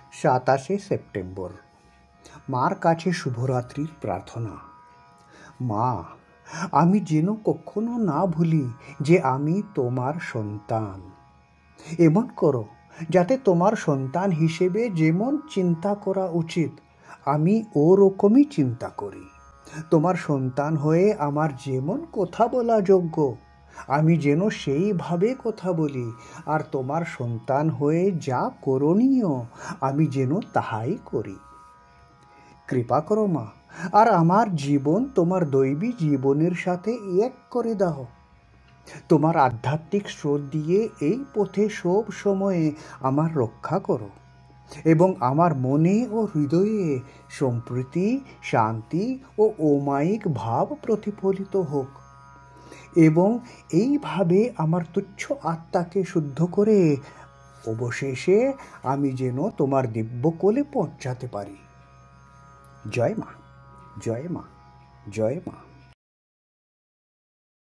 27 September. মার কাছে শুভরাত্রির প্রার্থনা। মা, আমি যেন কখনো না ভুলি যে আমি তোমার সন্তান। এমন করো যাতে তোমার সন্তান হিসেবে যেমন চিন্তা করা উচিত আমি ওরকমই চিন্তা করি। তোমার সন্তান হয়ে আমার যেমন কথা বলা যোগ্য আমি যেন সেইভাবে কথা বলি, আর তোমার সন্তান হয়ে যা করণীয় আমি যেন তাহাই করি। কৃপা করো মা, আর আমার জীবন তোমার দৈবী জীবনের সাথে এক করে দাও। তোমার আধ্যাত্মিক স্রোত দিয়ে এই পথে সব সময়ে আমার রক্ষা করো, এবং আমার মনে ও হৃদয়ে সম্প্রীতি, শান্তি ও অমায়িক ভাব প্রতিফলিত হোক, এবং এইভাবে আমার তুচ্ছ আত্মাকে শুদ্ধ করে অবশেষে আমি যেন তোমার দিব্য কোলে পৌঁছাতে পারি। জয় মা, জয় মা, জয় মা।